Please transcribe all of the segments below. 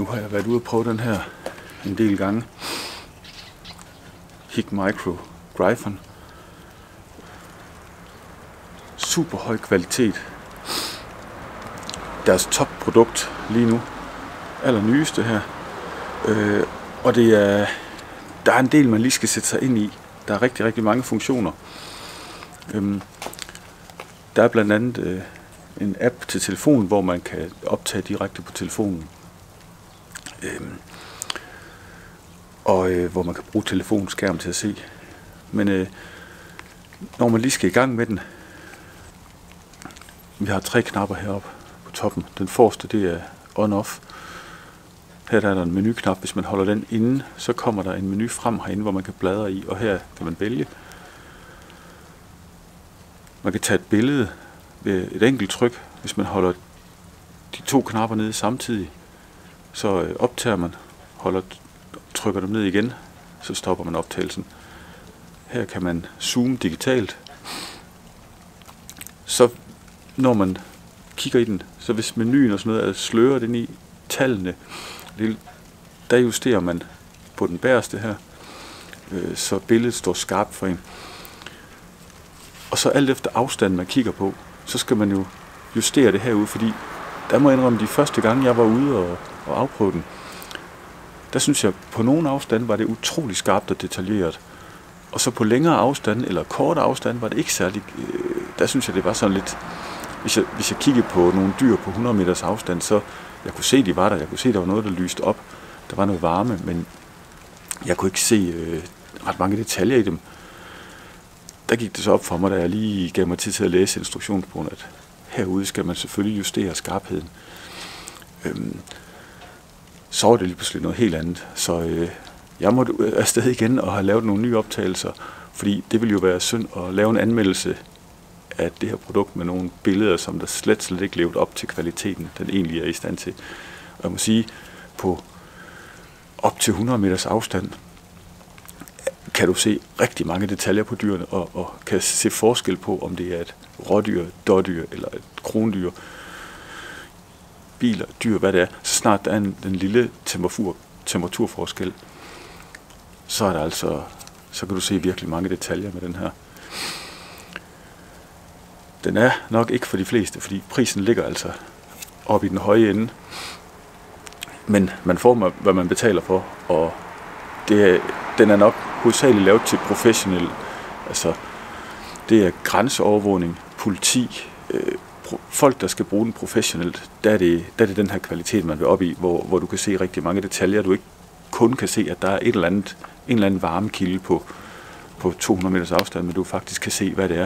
har jeg været ude og prøve den her en del gange. HIKMICRO GRYPHON. Super høj kvalitet. Deres topprodukt lige nu. Allernyeste her. Og det er, der er en del, man lige skal sætte sig ind i. Der er rigtig, rigtig mange funktioner. Der er blandt andet en app til telefonen, hvor man kan optage direkte på telefonen. Hvor man kan bruge telefonskærm til at se. Men når man lige skal i gang med den, vi har 3 knapper heroppe på toppen. Den forreste, det er on-off. Her der er der en menuknap. Hvis man holder den inde, så kommer der en menu frem herinde, hvor man kan bladre i, og her kan man vælge. Man kan tage et billede ved et enkelt tryk. Hvis man holder de 2 knapper nede samtidig, så optager man, trykker dem ned igen, så stopper man optagelsen. Her kan man zoome digitalt. Så når man kigger i den, så hvis menuen og sådan noget er sløret ind i tallene, der justerer man på den bagerste her, så billedet står skarpt for en. Og så alt efter afstanden man kigger på, så skal man jo justere det herude, fordi der må jeg indrømme, de første gange jeg var ude og afprøve den, der synes jeg, på nogle afstande var det utrolig skarpt og detaljeret. Og så på længere afstand, eller korte afstand, var det ikke særlig, der synes jeg, det var sådan lidt, hvis jeg kiggede på nogle dyr på 100 meters afstand, så jeg kunne se, de var der. Jeg kunne se, der var noget, der lyste op. Der var noget varme, men jeg kunne ikke se ret mange detaljer i dem. Der gik det så op for mig, da jeg lige gav mig tid til at læse instruktionsbogen, at herude skal man selvfølgelig justere skarpheden. Så var det lige pludselig noget helt andet. Så jeg måtte afsted igen og have lavet nogle nye optagelser, fordi det ville jo være synd at lave en anmeldelse af det her produkt med nogle billeder, som der slet ikke levede op til kvaliteten, den egentlig er i stand til. Og jeg må sige, på op til 100 meters afstand, kan du se rigtig mange detaljer på dyrene, og kan se forskel på, om det er et rådyr, dårdyr eller et krondyr, biler, dyr, hvad det er. Så snart der er den lille temperaturforskel, så er der altså, så kan du se virkelig mange detaljer med den her. Den er nok ikke for de fleste, fordi prisen ligger altså oppe i den høje ende. Men man får, hvad man betaler for, og den er nok hovedsageligt lavet til professionelle. Altså, det er grænseovervågning, politi, folk, der skal bruge den professionelt. Der er det den her kvalitet, man vil op i, hvor du kan se rigtig mange detaljer. Du ikke kun kan se, at der er en eller anden varmekilde på 200 meters afstand, men du faktisk kan se, hvad det er.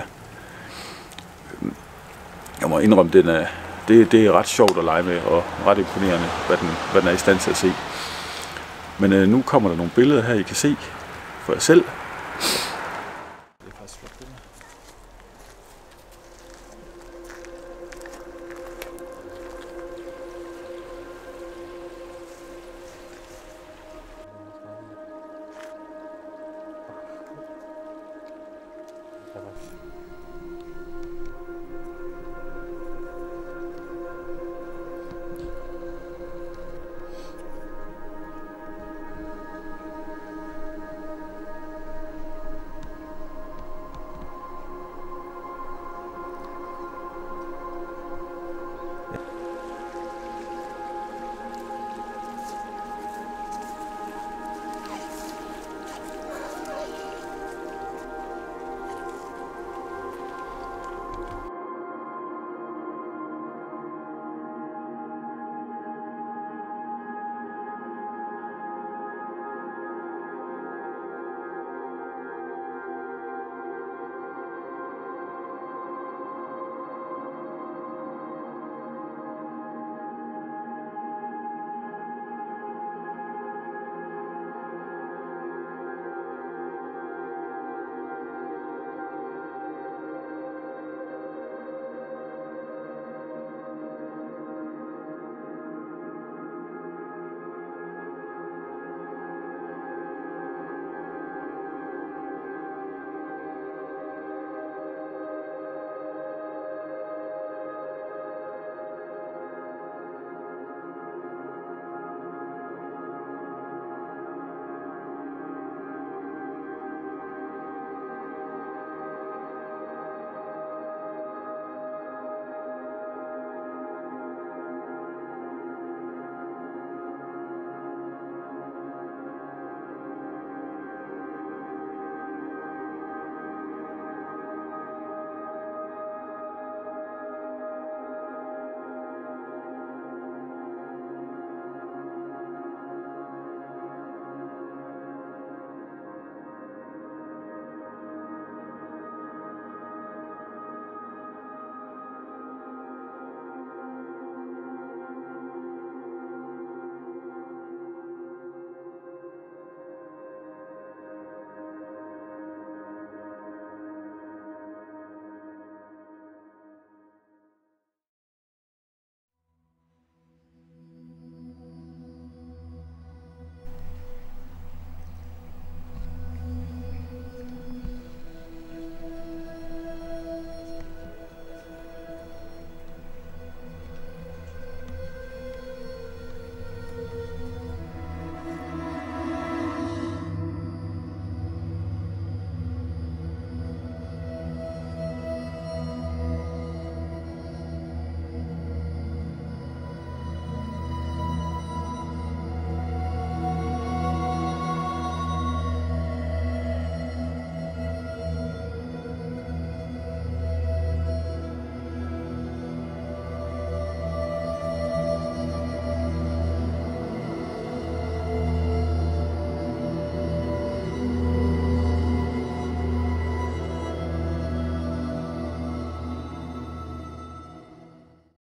Jeg må indrømme, det er ret sjovt at lege med, og ret imponerende, hvad den er i stand til at se. Men nu kommer der nogle billeder her, I kan se for jer selv.